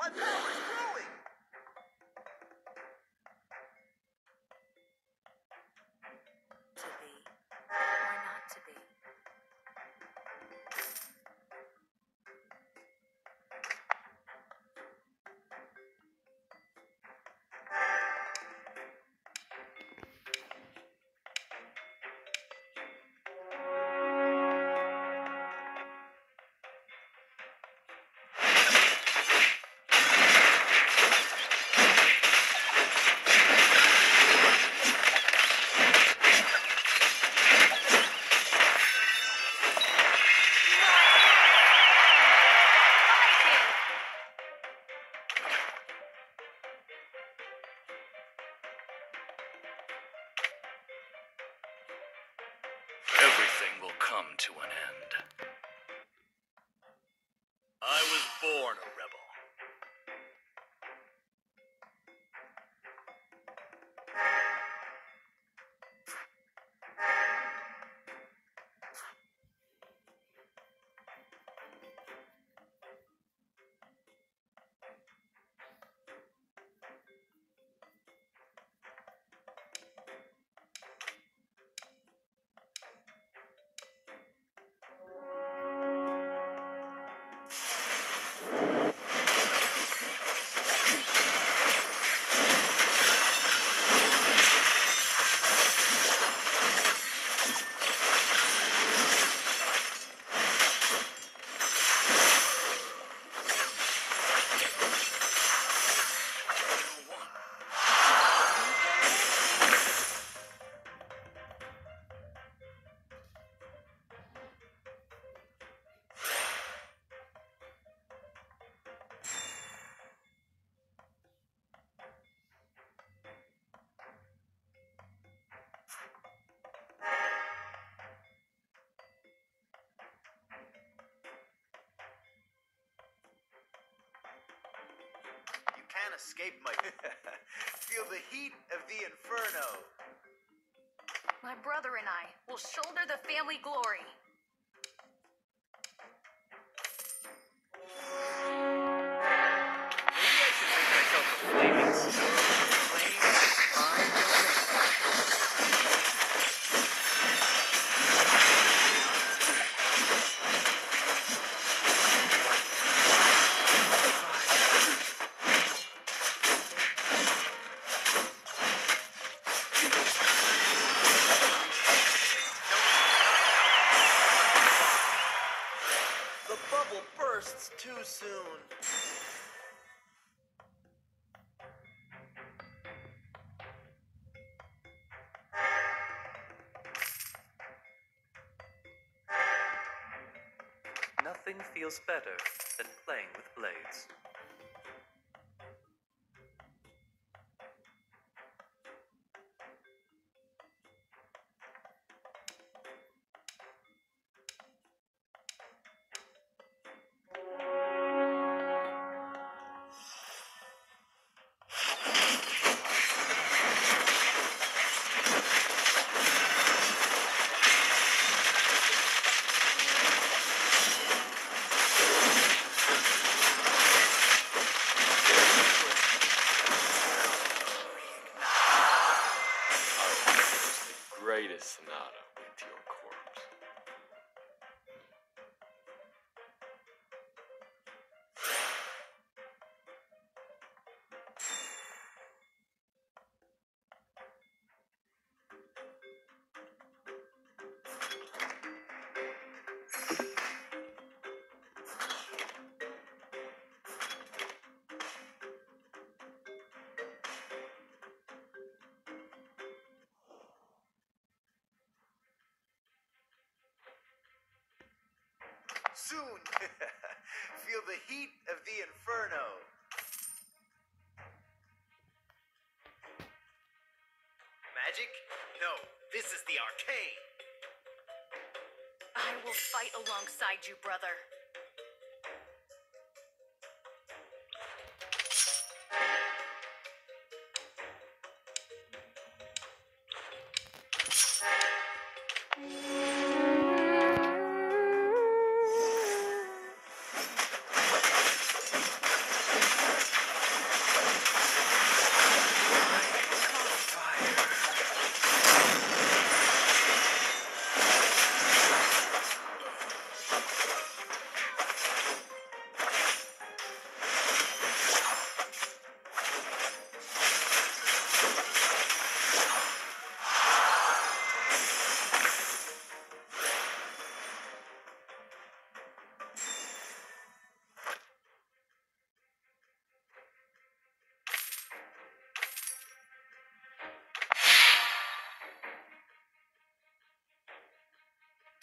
My power's growing! To be or not to be. Everything will come to an end. I was born a rebel. Can't escape my... Feel the heat of the inferno. My brother and I will shoulder the family glory. Maybe I should make myself a flaming stone. The bubble bursts too soon. Nothing feels better than playing with blades. Greatest sonata with your corpse. Soon. Feel the heat of the inferno. Magic? No, this is the arcane. I will fight alongside you, brother.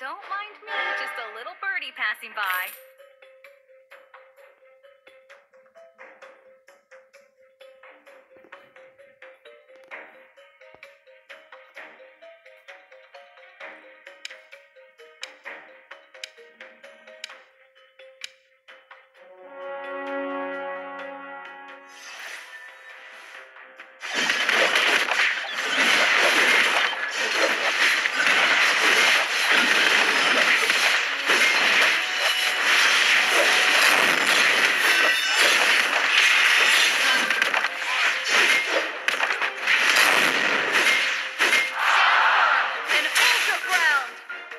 Don't mind me, just a little birdie passing by. An ultra ground!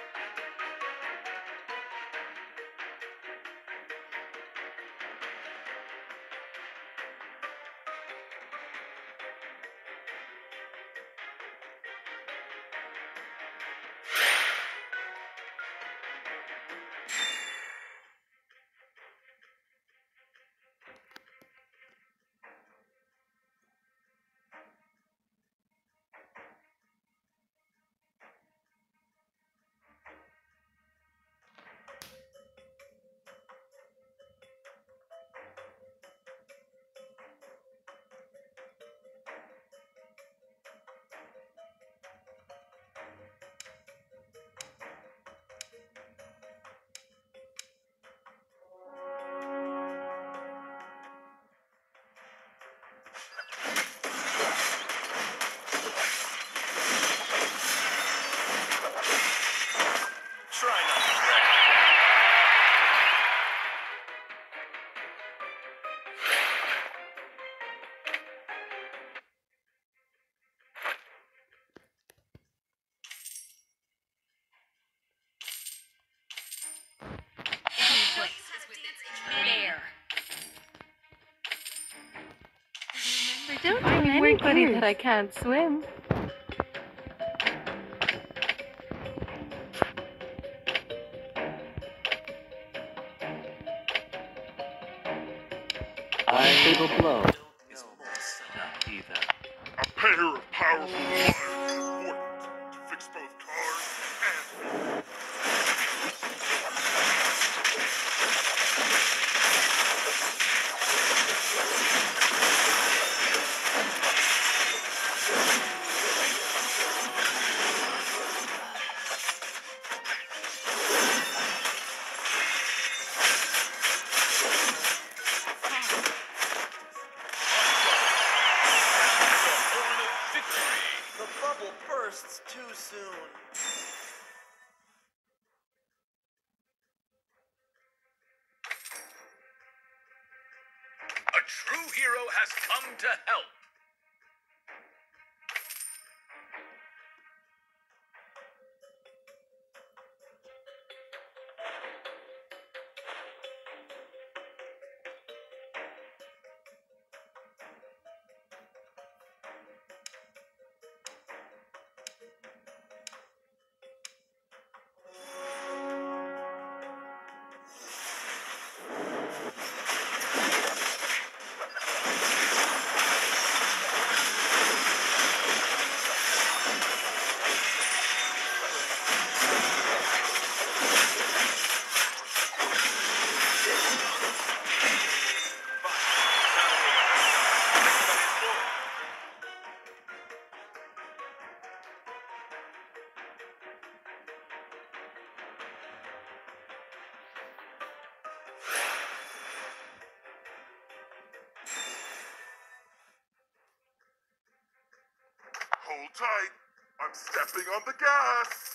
Try not to drag me down. Midair. Don't tell anybody that I can't swim. I will blow. Is almost not either. A pair of powerful wires is important to fix both cars and The bubble bursts too soon. A true hero has come to help. hold tight. I'm stepping on the gas.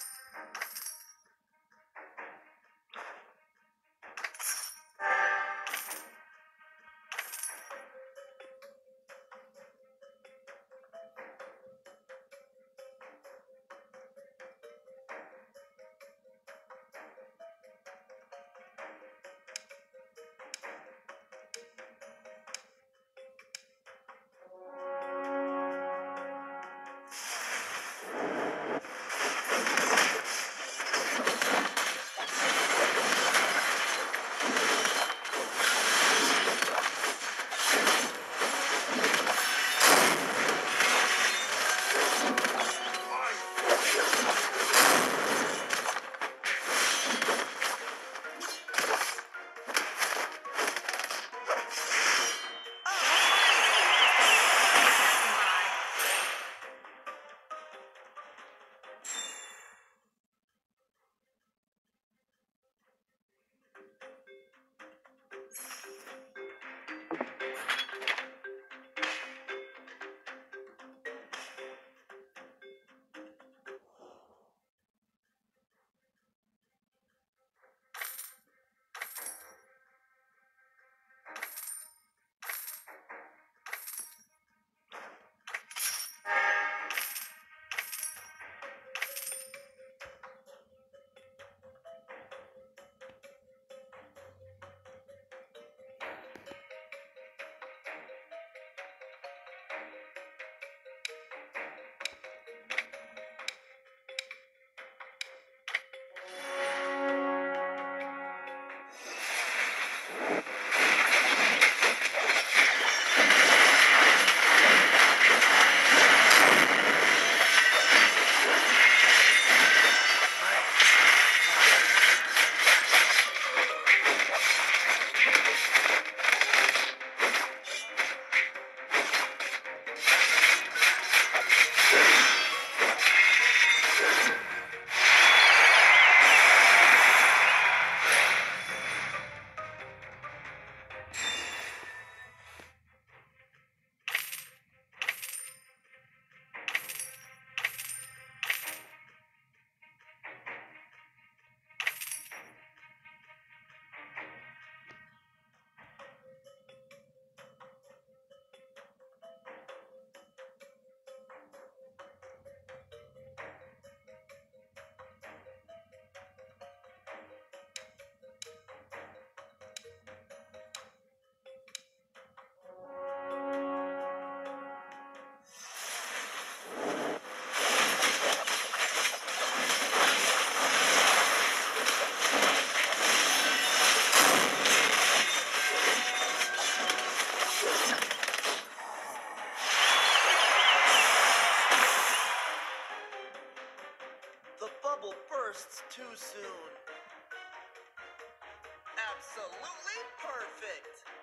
bubble bursts too soon. Absolutely perfect.